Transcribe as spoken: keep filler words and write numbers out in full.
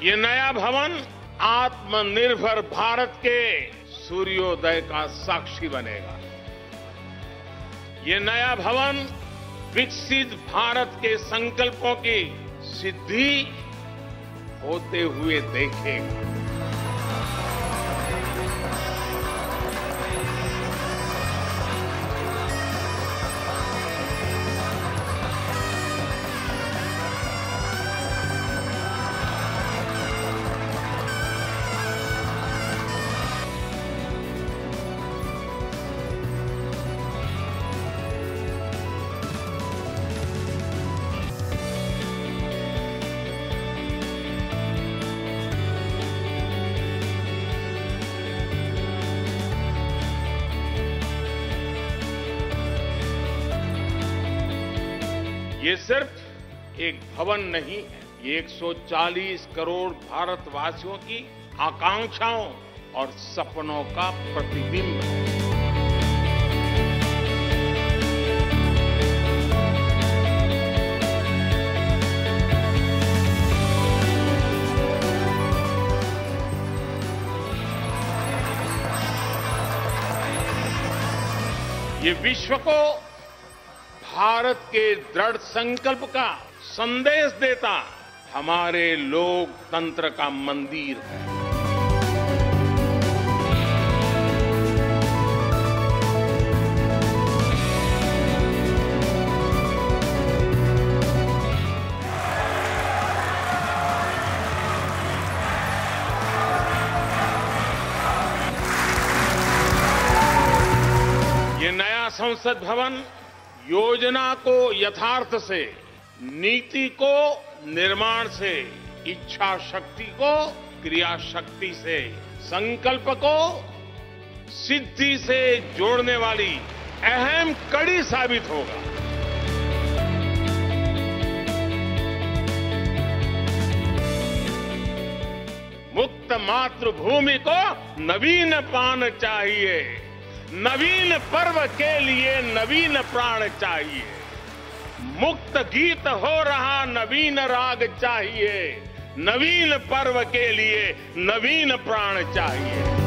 ये नया भवन आत्मनिर्भर भारत के सूर्योदय का साक्षी बनेगा। ये नया भवन विकसित भारत के संकल्पों की सिद्धि होते हुए देखेगा। ये सिर्फ एक भवन नहीं है, ये एक सौ चालीस करोड़ भारतवासियों की आकांक्षाओं और सपनों का प्रतिबिंब है। ये विश्व को भारत के दृढ़ संकल्प का संदेश देता हमारे लोकतंत्र का मंदिर है। ये नया संसद भवन योजना को यथार्थ से, नीति को निर्माण से, इच्छा शक्ति को क्रिया शक्ति से, संकल्प को सिद्धि से जोड़ने वाली अहम कड़ी साबित होगा। मुक्त मातृभूमि को नवीन पान चाहिए, नवीन पर्व के लिए नवीन प्राण चाहिए, मुक्त गीत हो रहा नवीन राग चाहिए, नवीन पर्व के लिए नवीन प्राण चाहिए।